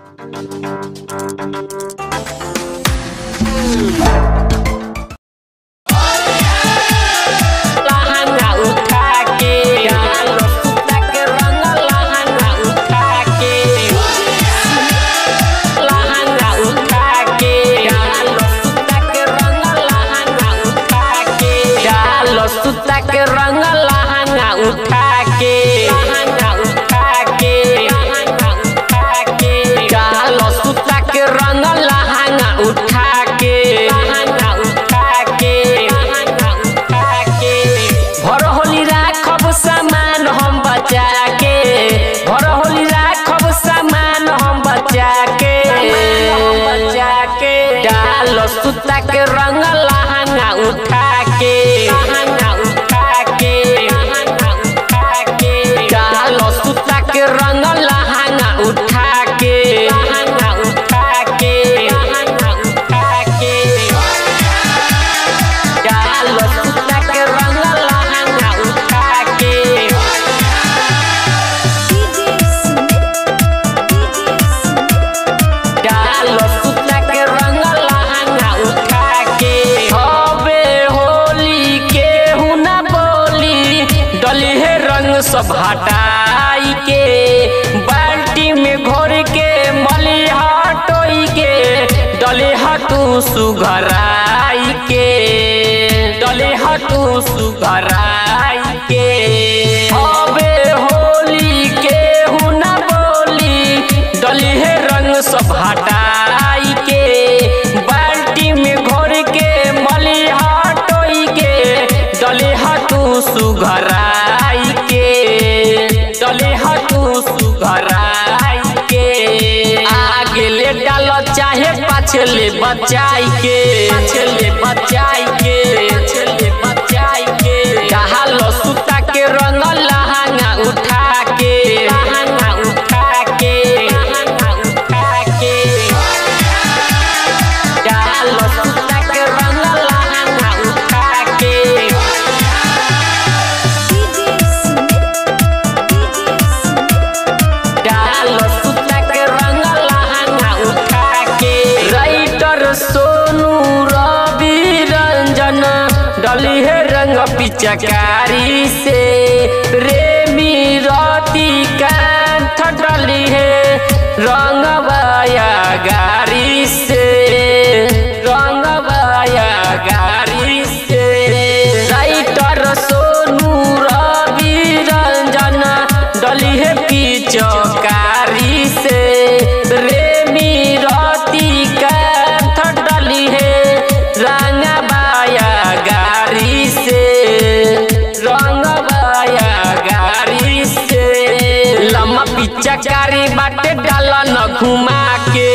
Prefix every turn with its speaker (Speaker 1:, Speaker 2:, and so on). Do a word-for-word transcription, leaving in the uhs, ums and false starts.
Speaker 1: सुता के रंग लहंगा उठा के लहंगा उठा के लहंगा उठा के डालो सुता के रंग लहंगा उठा के लहंगा उठा के लहंगा उठा के भर होली राखब सामान हम बचा के भर होली राखब सामान हम बचा के बचा के डालो सुता के रंग लहंगा उठा के लहंगा उठा के लहंगा उठा के डालो सुता के रंग लहंगा उठा के लहंगा उठा के लहंगा उठा के डालो सुता के रंग लहंगा उठा के डालो सुता के रंग लहंगा उठा के हबे होली के हुना बोली डली है रंग सब हटाई के बाल्टी में घोर के मली हटोई के डले हटू सुघराई के डले हटू सुघराई के हबे होली के हुना बोली डली है रंग सब हटाई के बाल्टी में घोर के मली हटोई के डले हटू सुघराई के डले हटू सुघराई के आगे ले डालो चाहे पाछे ले बचाई के पाछे ले बचाई के पाछे ले बचाई के डालो सुता के रंग लहंगा उठा के लहंगा उठा के लहंगा उठा के डालो सुता के रंग लहंगा उठा के डालो सुता के रंग लहंगा उठा के राइटर सोनू रवि रंजन डली है रंग पिचकारी से रेमी रति कांठ डली है रंग बाया गारी से रंग बाया गारी से राइटर सोनू रवि रंजन डली है पिचकारी से रेमी रति कांठ डली है रंग बाया गारी से रंग बाया गारी से लम्बा पिचकारी बाटे डाला न घुमा के